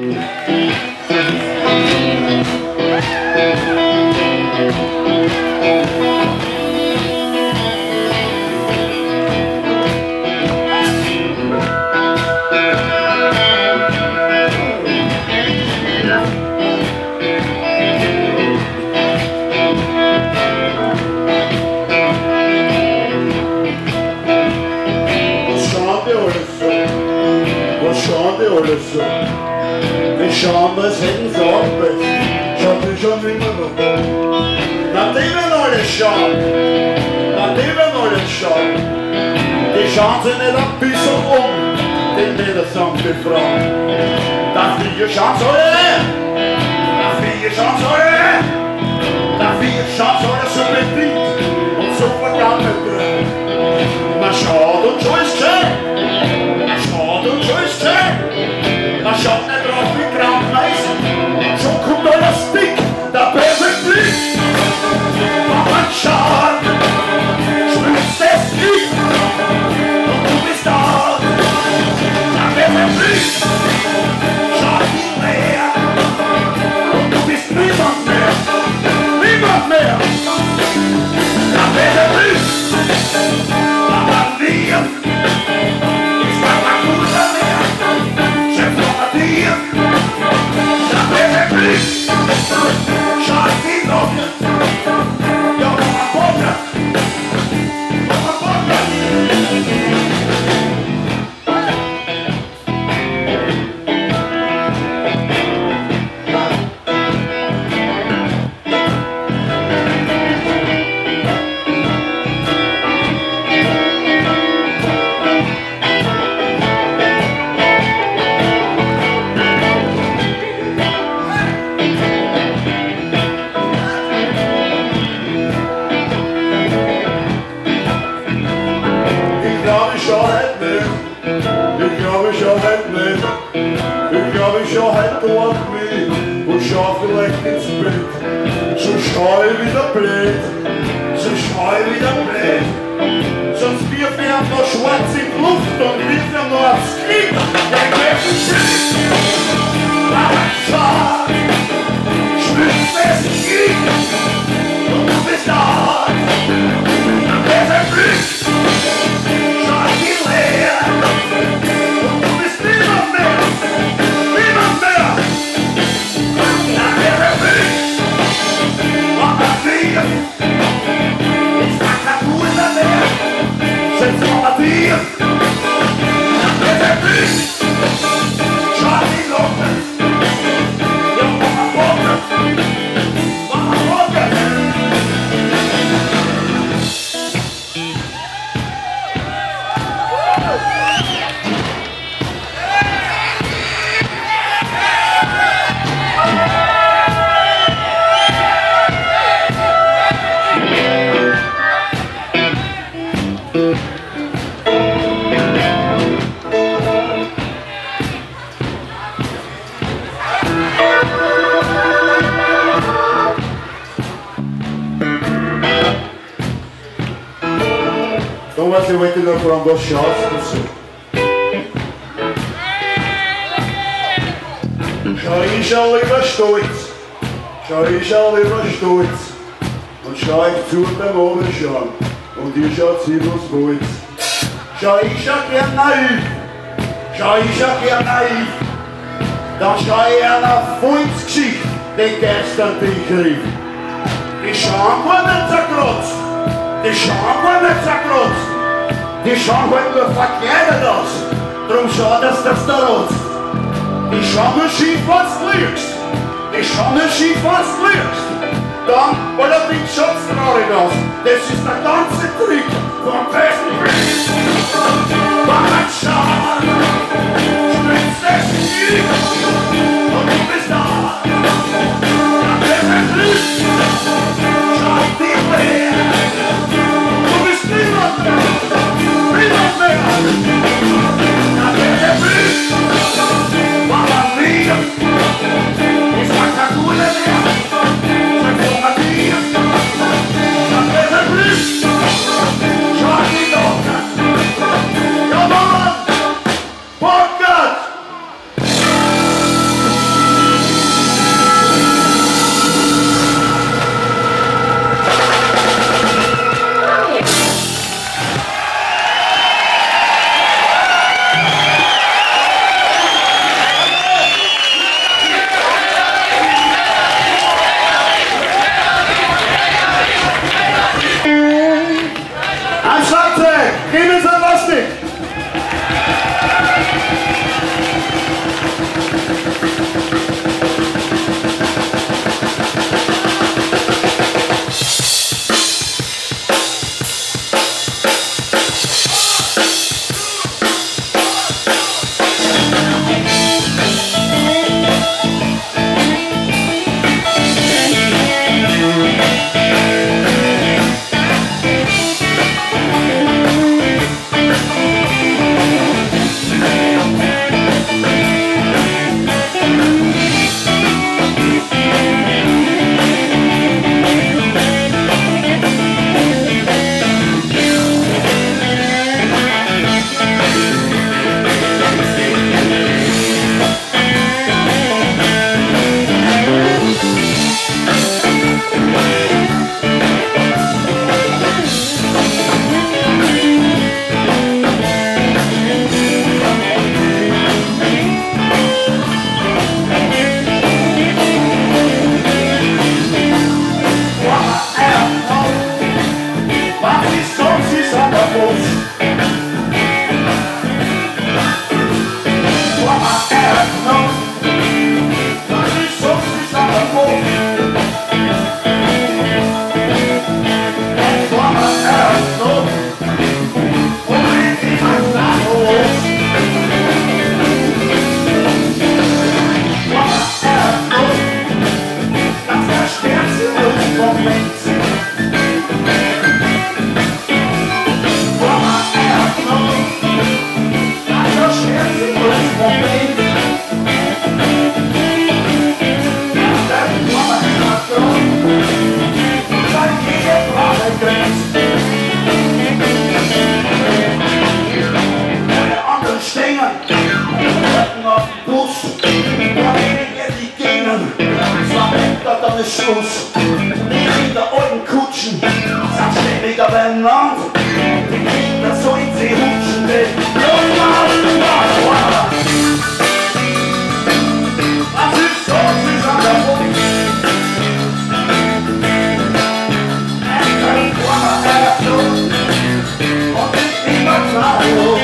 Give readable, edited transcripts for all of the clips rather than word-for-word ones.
Die Chambres hätten Sorgen, schaut mich schon immer noch. Nachdem wir alles schauen, die schauen sich nicht ein bisschen den Ledersong befragen. Darf ich ihr schauen sollen? Darf ich ihr schauen sollen, so bedient und so vergangen drin? Man schaut und schon ist schön, man schaut nicht drauf wie Krankenhäuser, schon kommt alles dick, der perfekt Blick. Man schaut, spürst es nicht, und du bist da, der perfekt Blick. Schau nicht mehr, und du bist niemand mehr, der perfekt Blick. Aber wir, ich war mal guter mehr. Schau die Locken, ja, noch ein Bocker. Ich schau halt dort mit und schau vielleicht ins Bett. So schau ich wieder blöd, sonst wirf ich noch schwarz in die Luft und wirf ihm noch aufs Knie. Der Käfer schießt, aber schau, spürst es nicht und du bist da. Der Käfer blüht, schau ihn leer und du bist niemand mehr. Thomas, ich wollte noch fragen, was schaust du so? Schau ich lieber stolz und schau ich zu beim Anschauen und ihr schaut sie, was wollt. Schau ich gern naiv, dann schau ich einer Freundsgeschichte, den gestern dich rief. Die schauen gar nicht zerkratzt, die schauen halt nur verkleidet aus, drum schau, dass das da rotzt. Die schauen nur schief, was du lügst, dann allerdings schaut's traurig aus. Das ist der ganze Trick vom besten Blick. Man schaut, spritzt es nicht und du bist da. Der beste Blick, schau dich her. Du bist niemand mehr. Der beste Blick, Mama mia, ich sag kein Gute mehr. dann ist Schluss. Die der alten Kutschen, selbstständiger benannt. Die Kinder sollen sie hutschen, denn los mal, was ist so, sie ist an der Mund. Ein Vorher erfüllt und nicht immer klar los.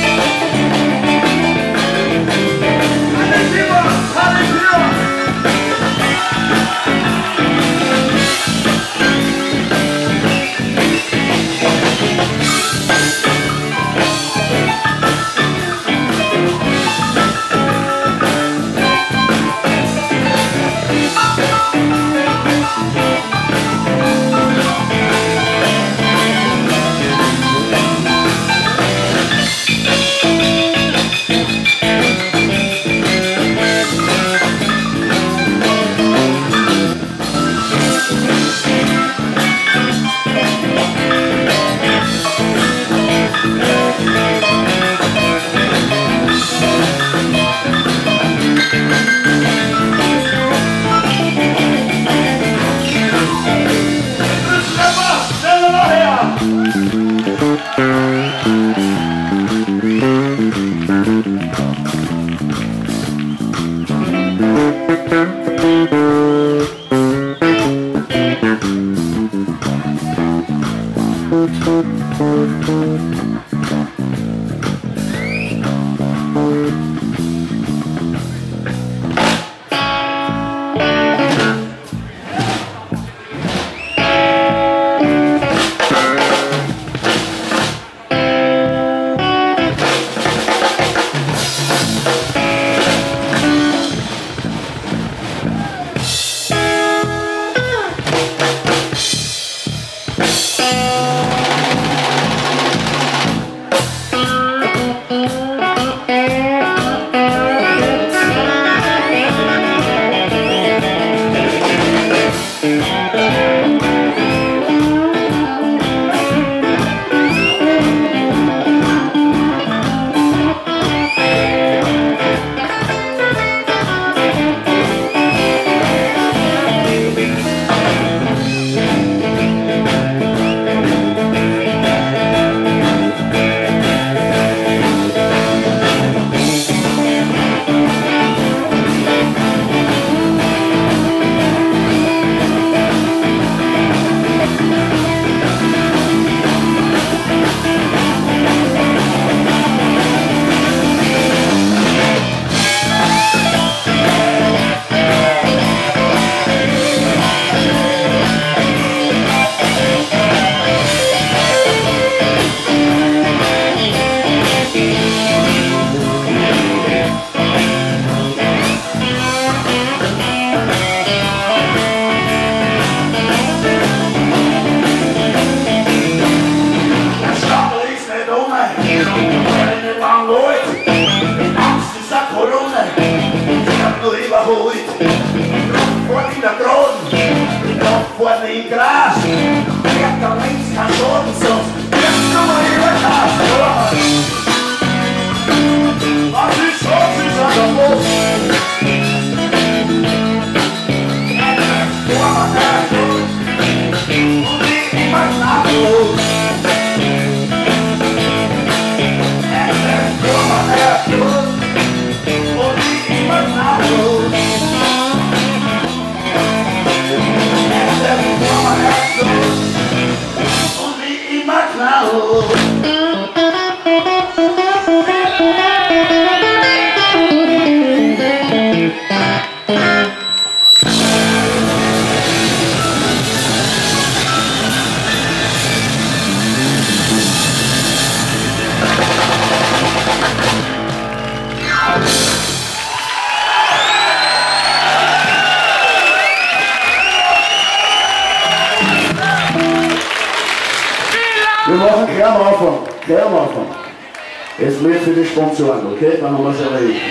Wir machen gleich am Anfang. Gleich am Anfang. Jetzt Lied für die Sponsoren, okay? Dann haben wir es erledigt.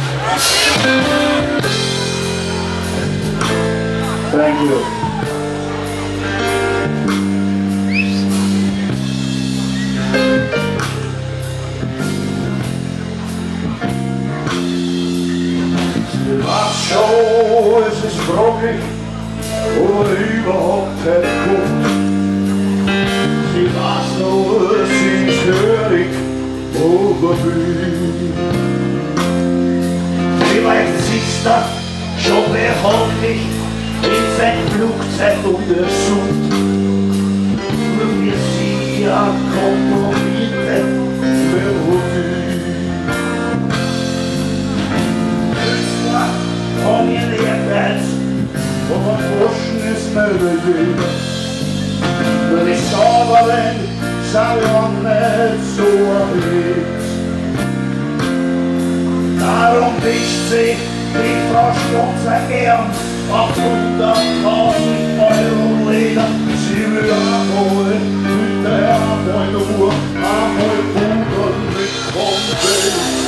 Thank you. ist fraglich, ob er überhaupt herkommt. Sie weiß nur, sie ist hörig, aber will. Vielleicht siehst du schon beharrlich in sein Flugzeug untersucht. Nur wir sie ja Kompromisse verrufen. Künstler von ihr Lehrplatz, Aber Forschen ist möglich. Nur die Sauberin sind ja nicht so erlebt. darum wischt sich die Frau Stunzer gern auf 100.000 Euro Leder. Sie will einmal mit der einmal nur einmal pudern mit Konfetti.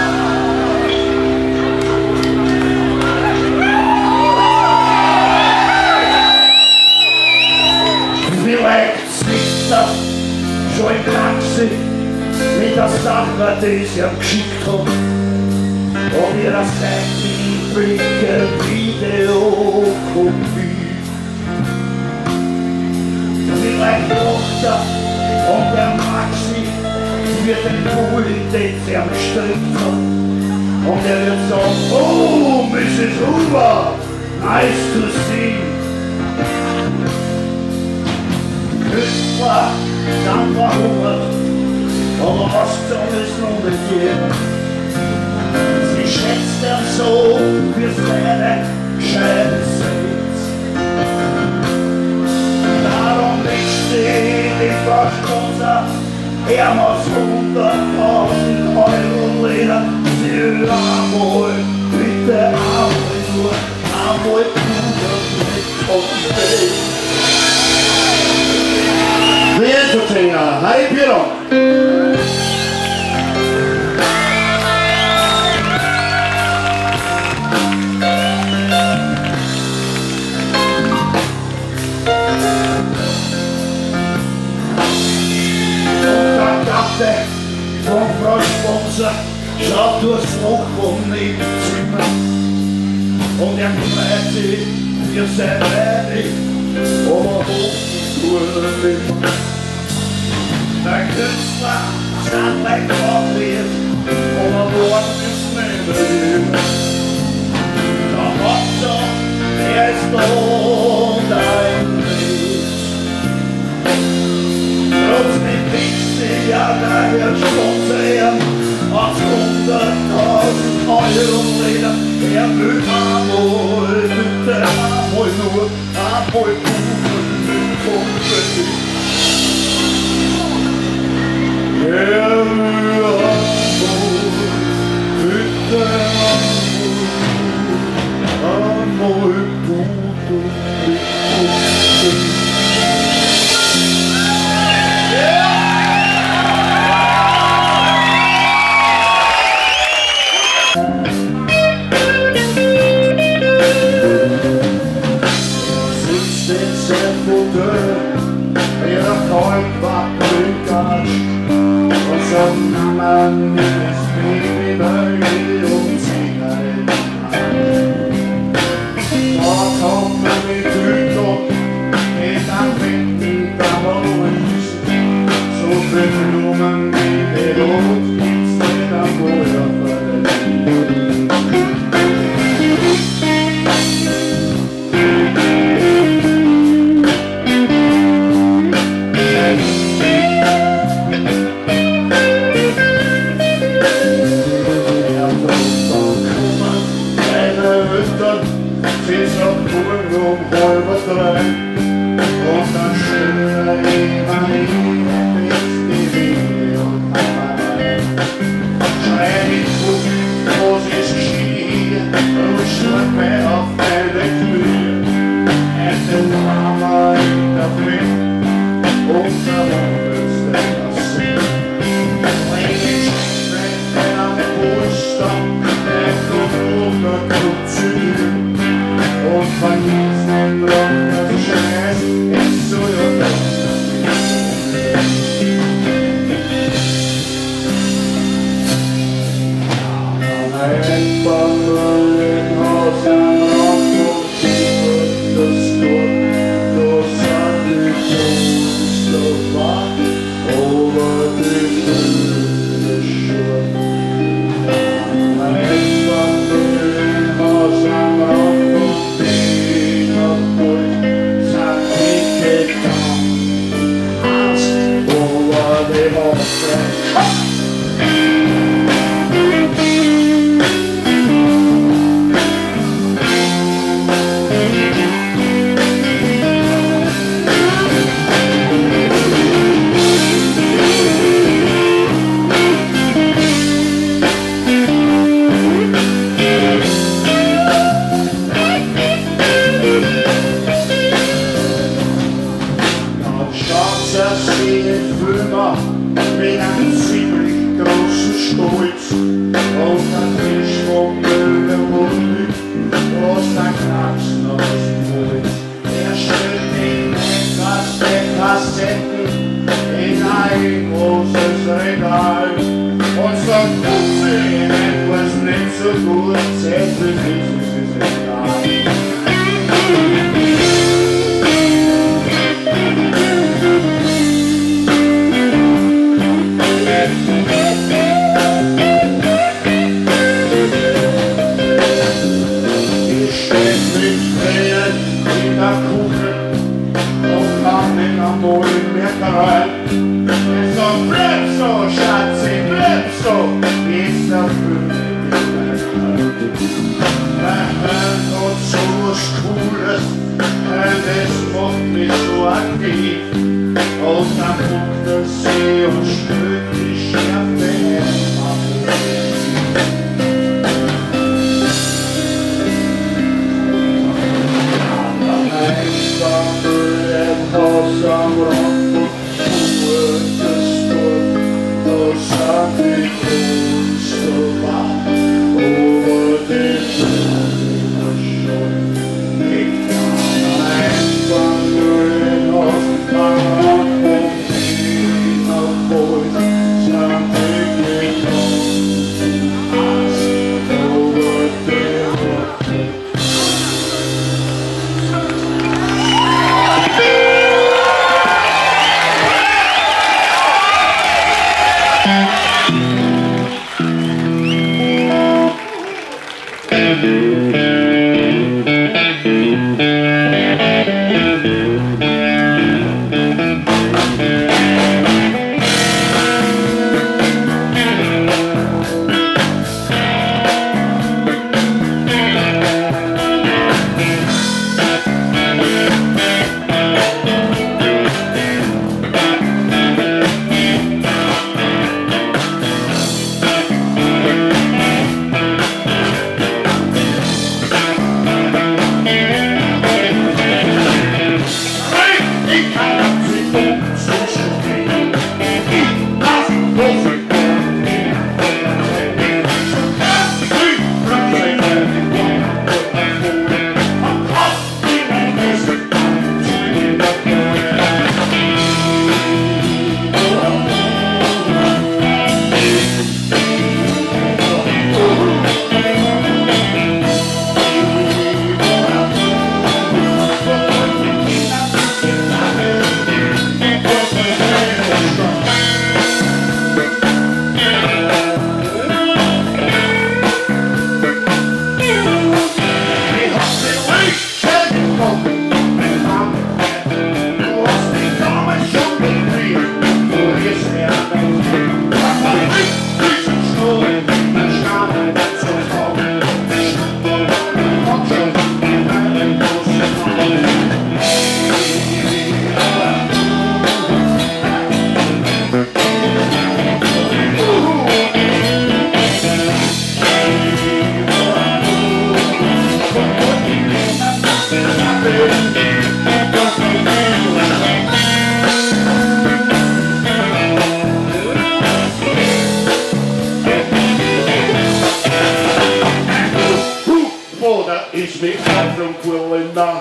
Vielleicht sitzt er schon im Taxi mit der Sache, die sie ihm geschickt hat. Und ihr zeigt die Blicke Videokopie. Vielleicht lacht er und der Maxi wird den Pulli, den sie ihm gestrickt hat. Und er wird sagen, oh, Mrs. Huber, nice to see. Künstler sind verhungert, aber was soll es nun begehen? Sie schätzt er so für seine Scheiße. Darum wischt sie die Frau Stunzer, er muss 100.000 Euro Leder. Sie will einmal, bitte einmal nur, einmal Puder mit Konfetti. The Entertainer, Harry Piron. Von Frau Sponser schaut durchs Loch vom Nebenzimmer und er freut sich für sein Weib, aber hochzuhören. Der Künstler stand bei Kaffee, aber morgen ist nicht mehr. Der Hauptsache, er ist da und ein Lied. Trotzdem wichtig, ja, der Herr Sponser auf 100.000 Euro Leder. Er will einmal, bitte einmal nur, einmal Kuchen mit Konfetti. Er will einmal, bitte einmal Puder mit Konfetti. Und vergießt mit Tränen in der Kuche und kam in der Molenmerkerei. Es sagt, bleib so, Schatzi, bleib so, ist der und so was Cooles, das macht mich so aktiv. Und dann guckt sie und spürt die Schärfe am Haus am Rand und Schuhe des Dorf, da sind die Kunst wach over den Himmel schon. Ich kann einfach nur in Haus am Rand und Wiener Boys, sind die Kunst over den Himmel. Ich will Auflungquillen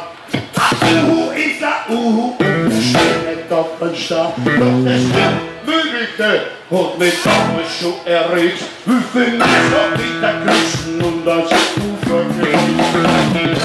ist der steht nicht auf den Stab. Doch das Mögliche hat mich damals schon erregt. Wie viel Meister mit der Küsten und als Ufer gelegt.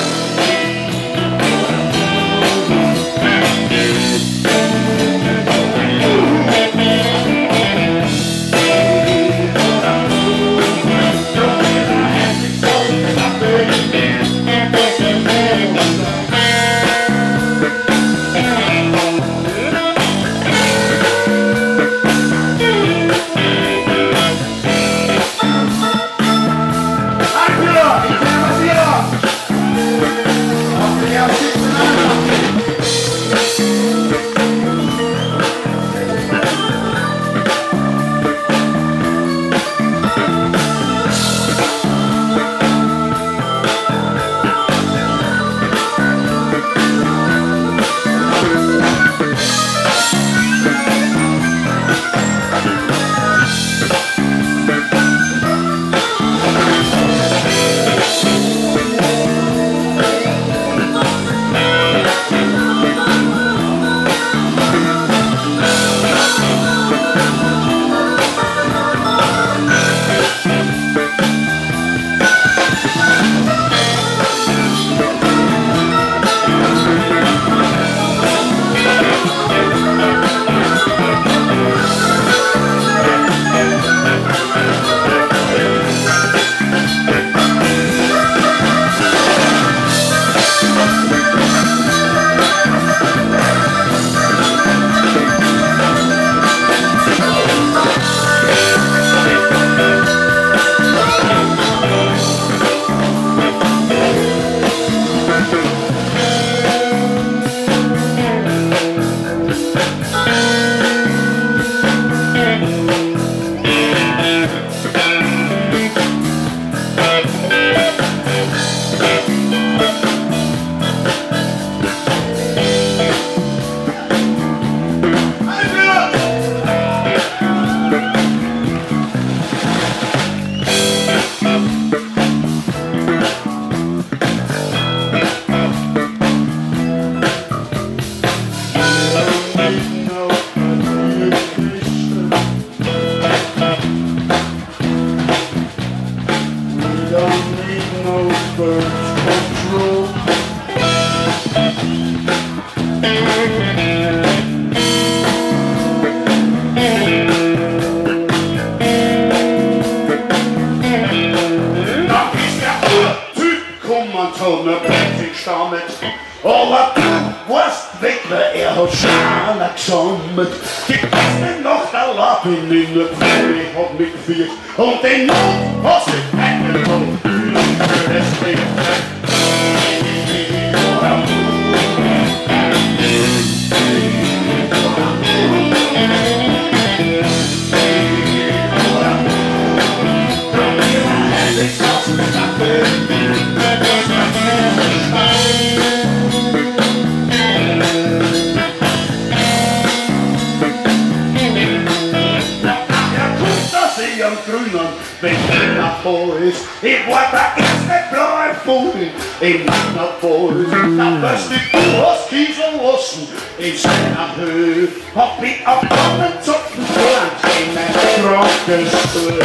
Aber du warst weg, weil er hat Schale gesammelt. Die Besten noch der Lappen in der Pfeile hat mich geführt. Und den Not hast du weggenommen. Für das Leben. Am Grünen, wenn keiner da ist. Ich war der erste blaue Vogel in meiner Boys. Da weißt du hast Kiesel lassen in seiner Höhe. Hab mich auf einen Zopfen gelernt in mein Krankenstuhl.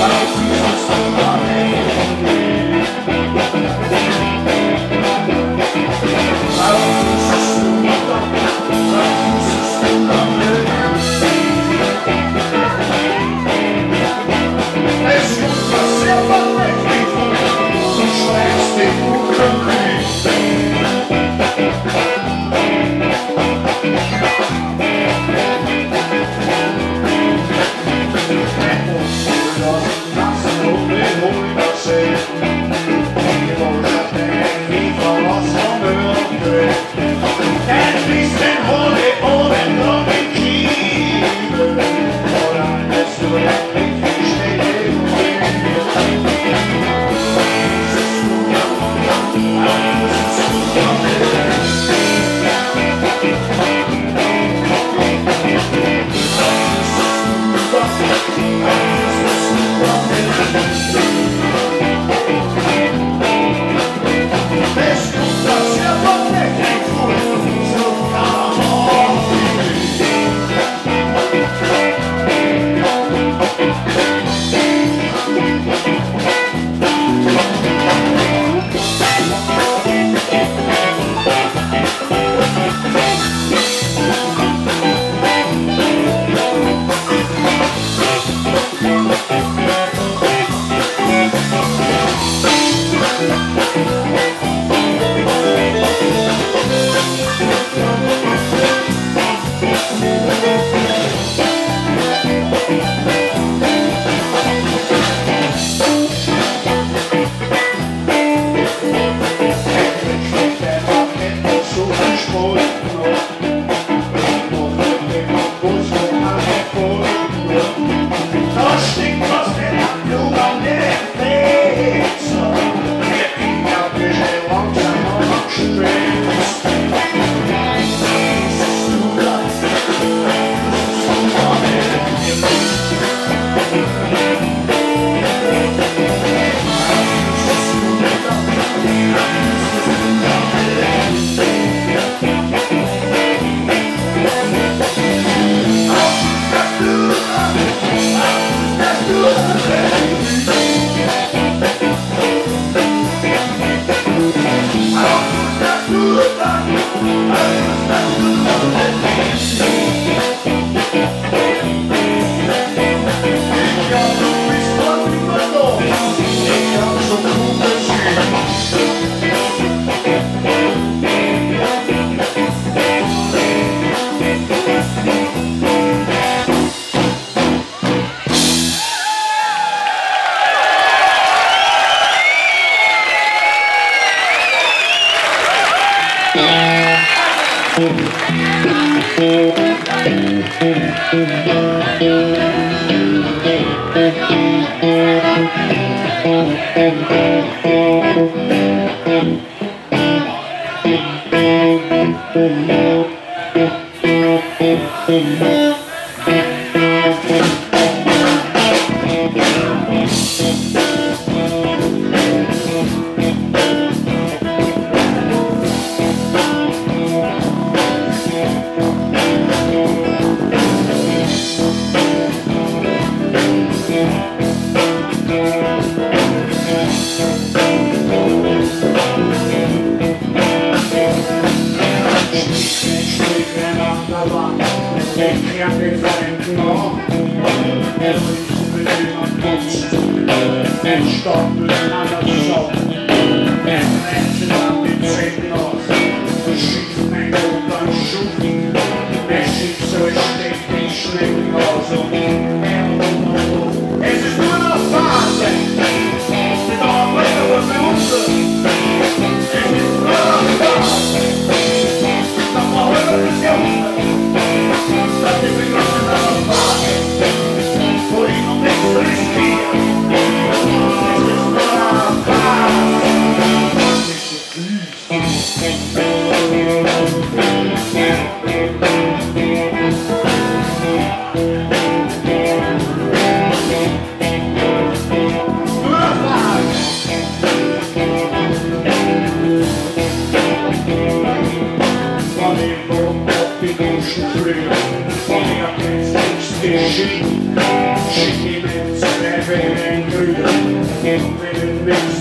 Bye.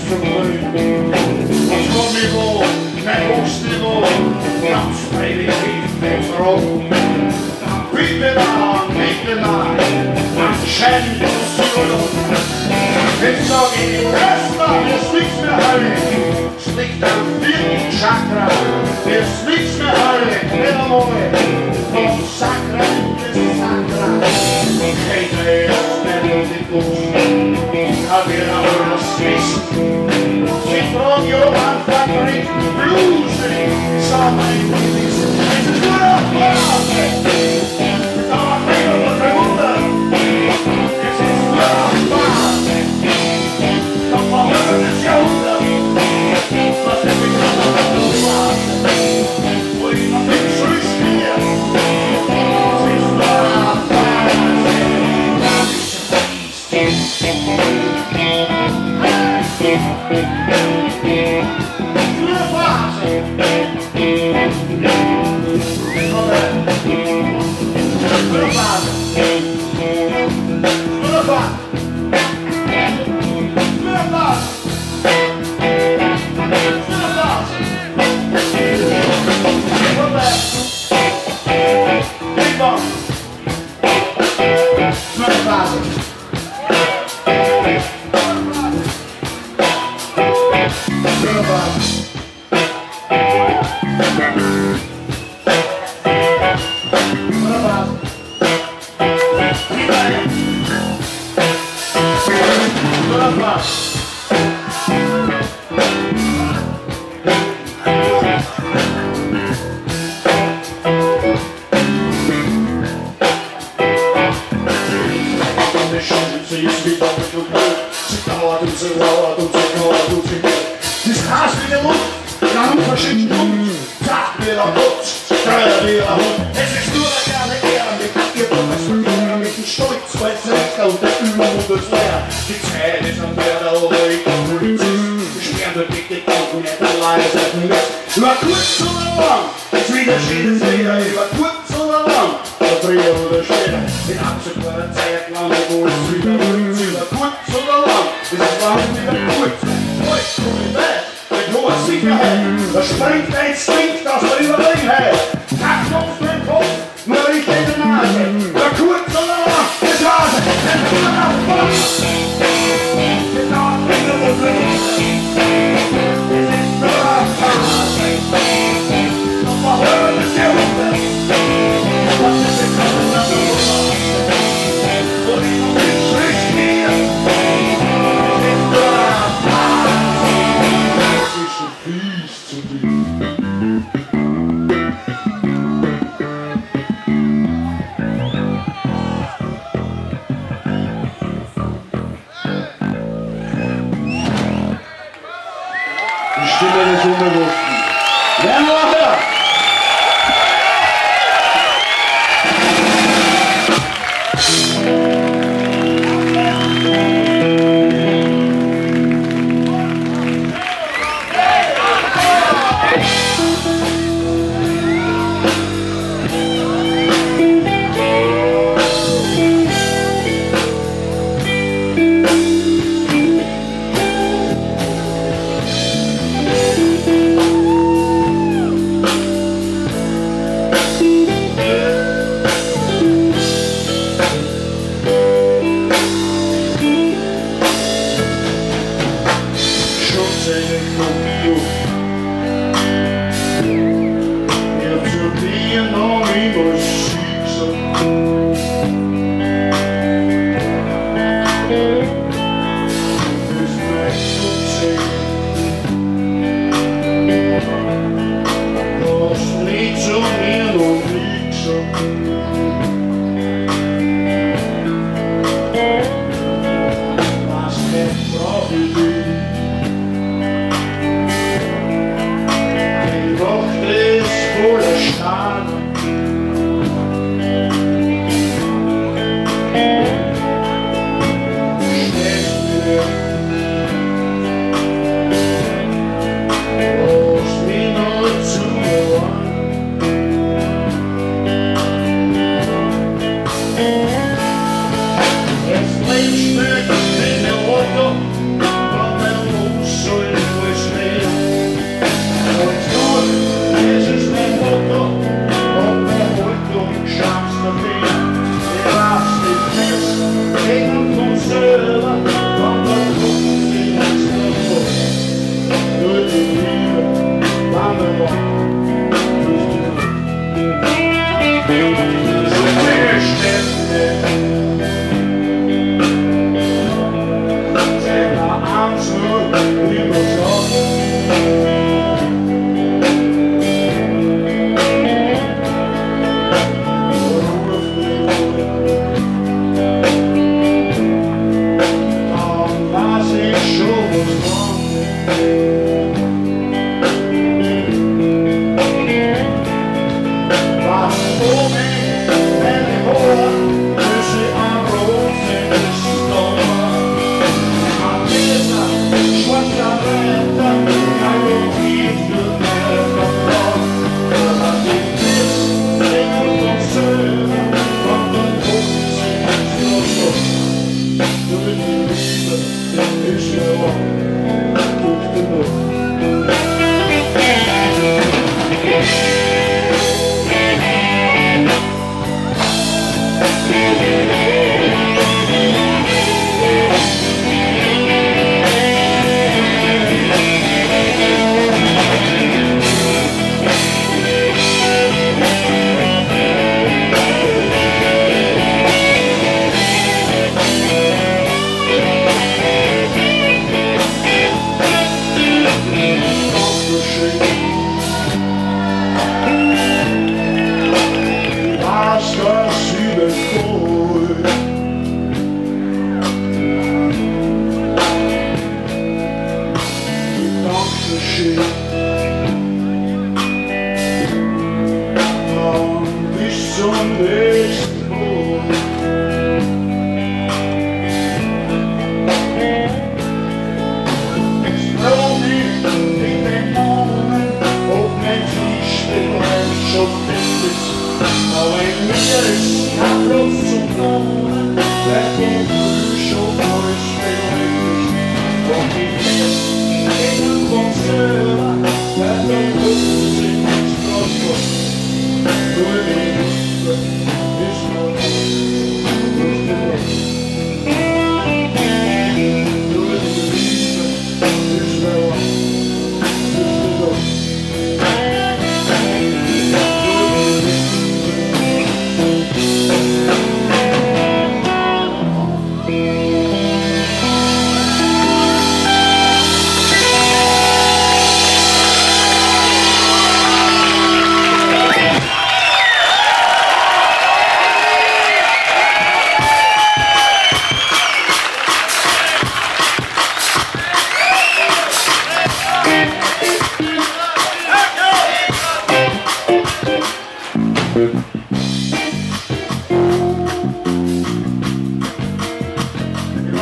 Problem. Was kommt mir wo, kein Hochsniveau, ganz freilich tief ins Raum. Bitte da, bitte da, was schenkt uns die Jetzt sag ich, erstmal, ist nichts mehr heilig. Es liegt am vierten Chakra, ist nichts mehr heilig. Niedermoe, vom Sakra bis Sakra. Keiner ist mehr die Buch, kann mir aber das wissen. Sie tragen ja Anfang bringt Blues, sag mein Lieblings. Es ist nur noch Wahnsinn. Aber keiner wird verwundert. Es ist nur noch Wahnsinn. Doch mal hören das Jahrhundert. Was ist mit dem Wahnsinn? Wo ich noch nicht zurückspiele. Es ist nur noch Wahnsinn.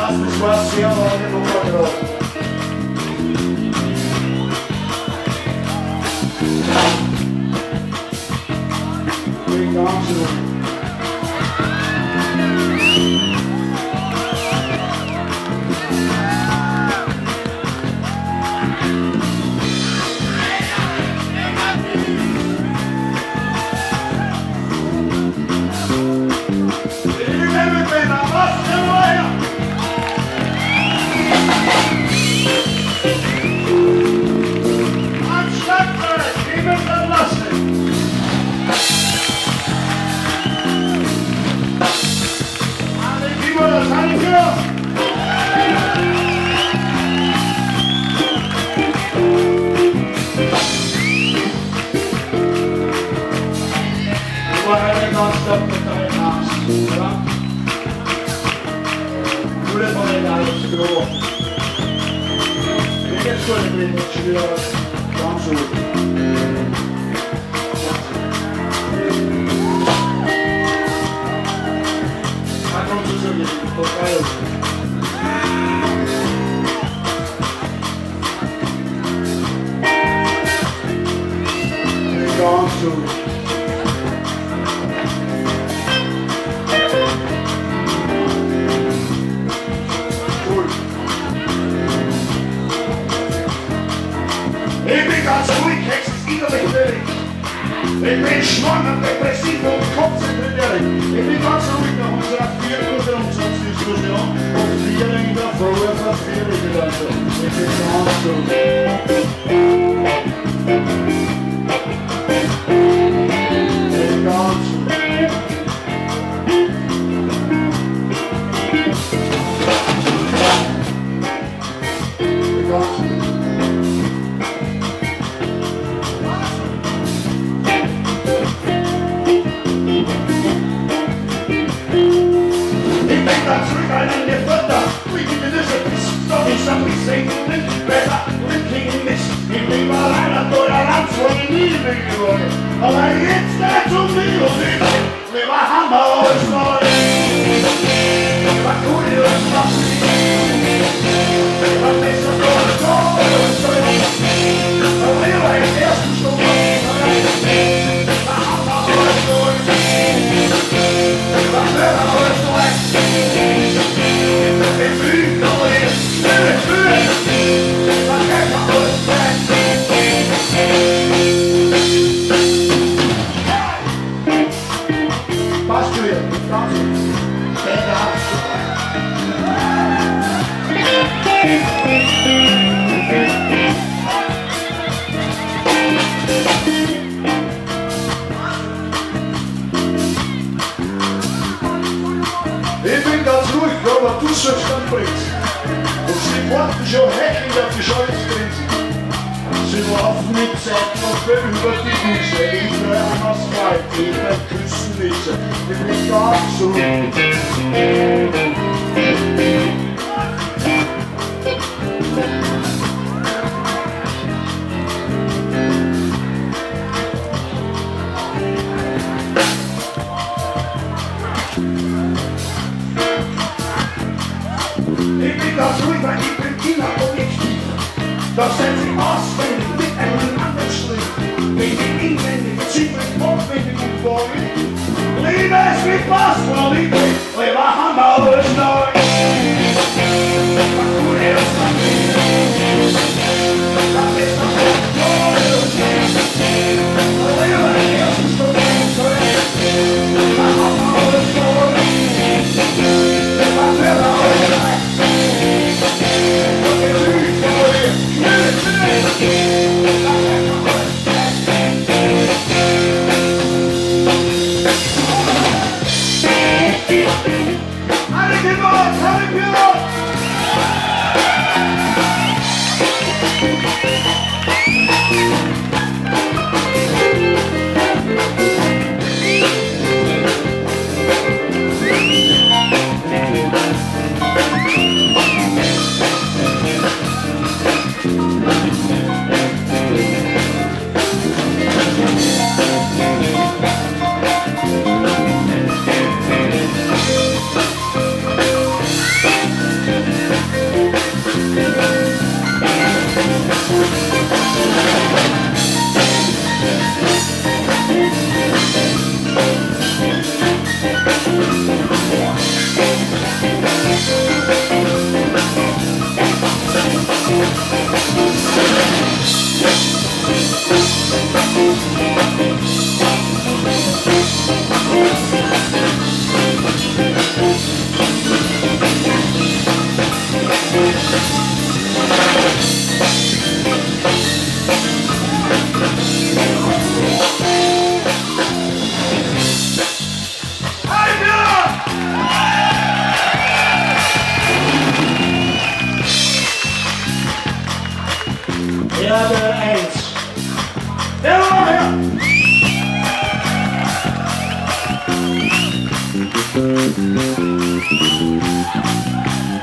Lass mich was hier auf den Oberkörper. Bring Arm zurück. Ich bin schwanger, depressiv und Kopf sind in Ich bin ganz ruhig nach unserer 4 Umsatzdiskussion und feeling the forever feeling also. Ich bin ganz ruhig. Ich bin ganz ruhig. Aber jetzt dazu mir und ich, wir machen alles neu. Was tut ihr uns noch nicht? Was ist das für ein Tor? Aber wir waren im ersten Stunde. Wir machen alles neu. Was wird alles neu? Ich fühle noch nicht. Ich fühle. Was geht noch alles neu? Passt du hier? Danke. Ich bin ganz ruhig, aber du sollst dann bringen. Und sie warten schon hechelnd auf die Scholzgrenzen. Sie laufen mit Zeiten und über die Wiese. Ich will am Asphalt, ich will küssen Wiese. Ich bin ganz ruhig. Ich bin ganz ruhig, weil ich bin immer objektiv. Doch setz ich auswendig mit einem anderen Strich. Bin ich inwendig, ziemlich aufwendig und vorweg. Liebe es mit was von ich bin, wir machen alles neu. Was tut ihr uns noch nicht? Das ist doch so toll. Aber wir waren die ersten Stunden zurück. Wir machen alles neu. Was wird alles neu?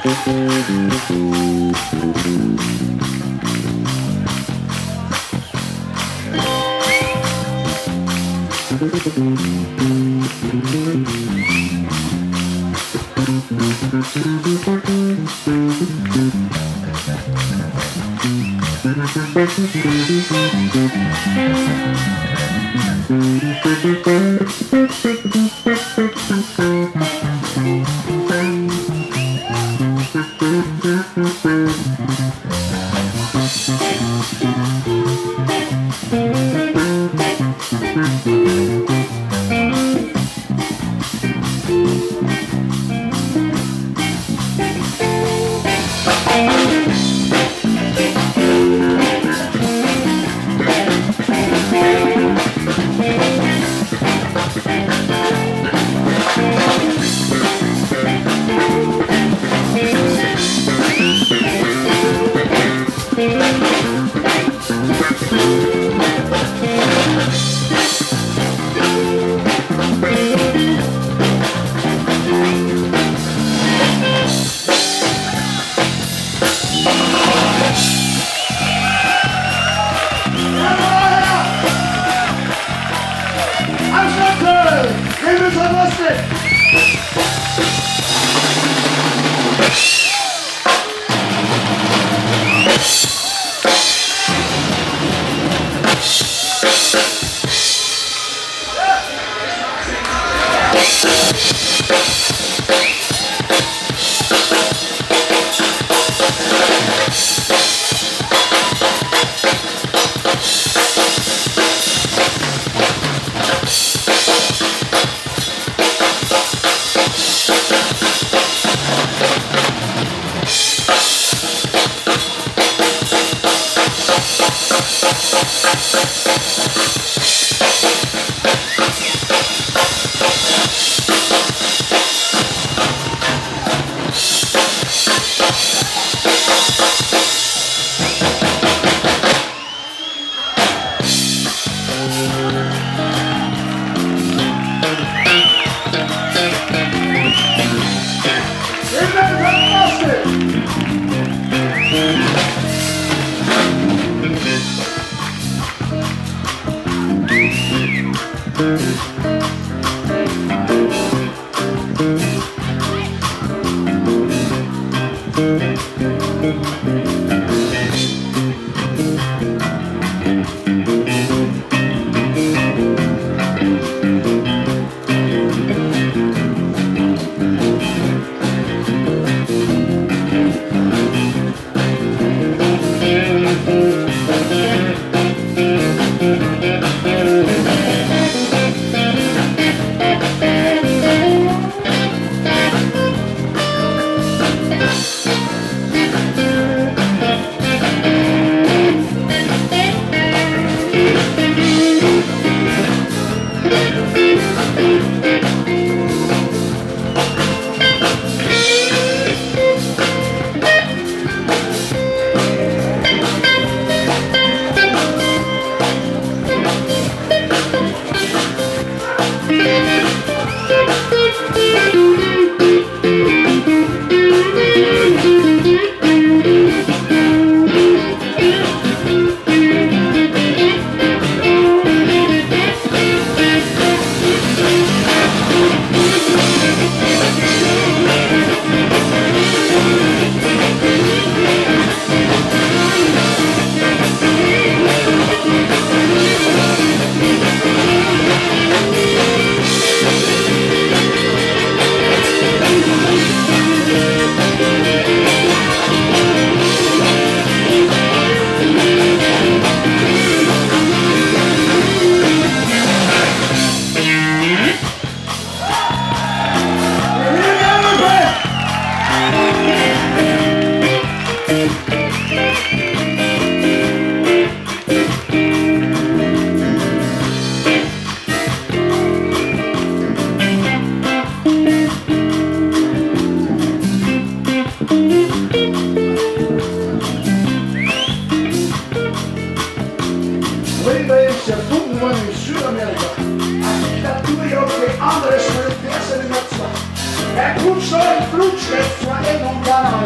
Kunststoff, Flutschwätzer, in und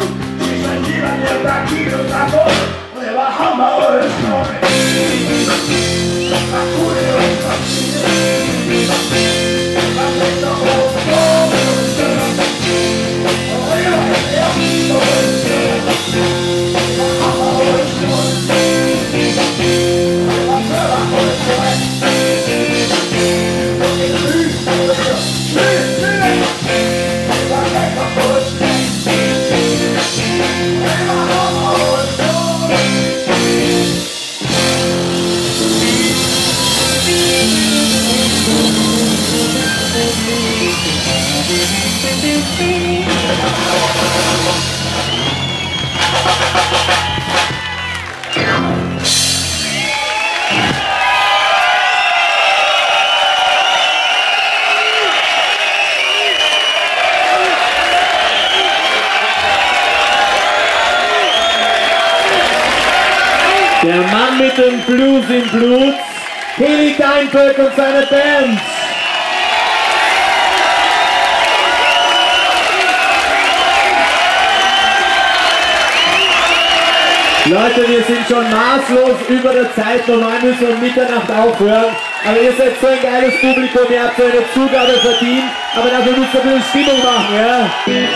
Der Mann mit dem Blues im Blut, Heli Deinberg und seine Band. Leute, wir sind schon maßlos über der Zeit, normal müssen wir um Mitternacht aufhören. Aber ihr seid so ein geiles Publikum, ihr habt so eine Zugabe verdient, aber dafür müsst ihr ein bisschen Stimmung machen, ja?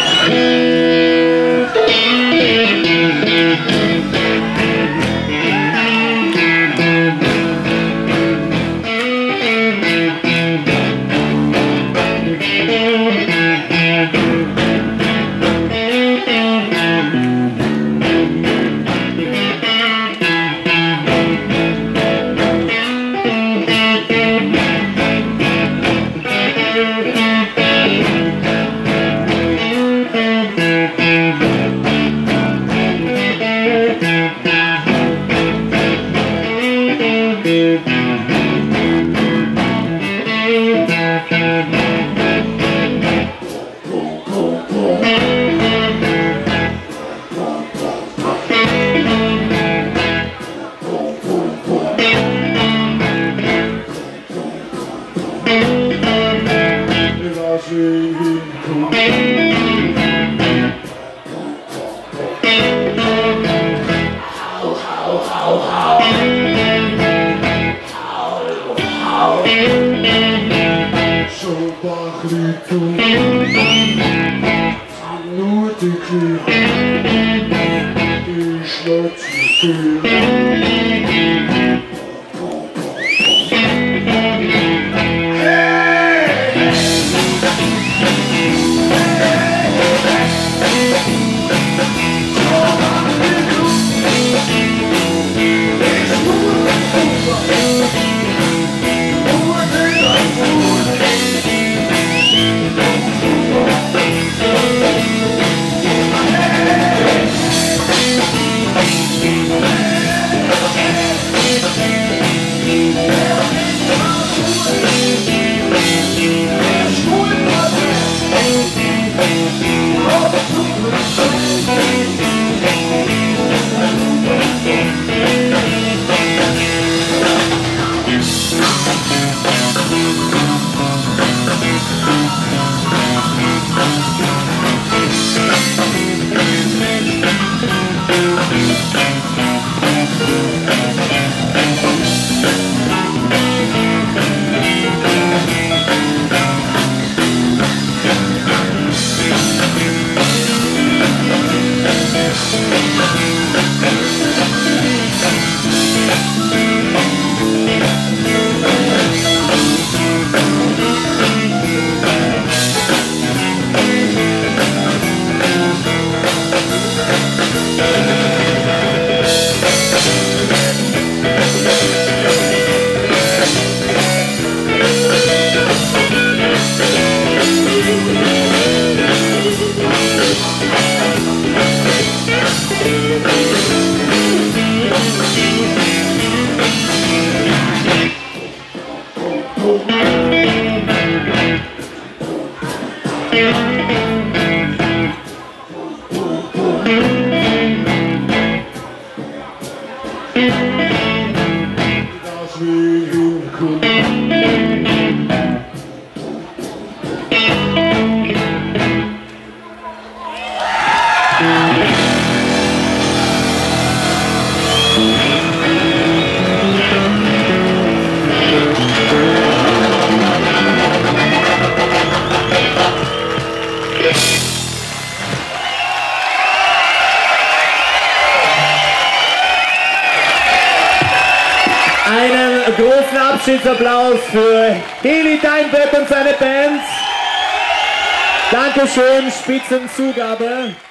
Einen großen Abschiedsapplaus für Heli Deinberg und seine Band. Dankeschön, Spitzenzugabe.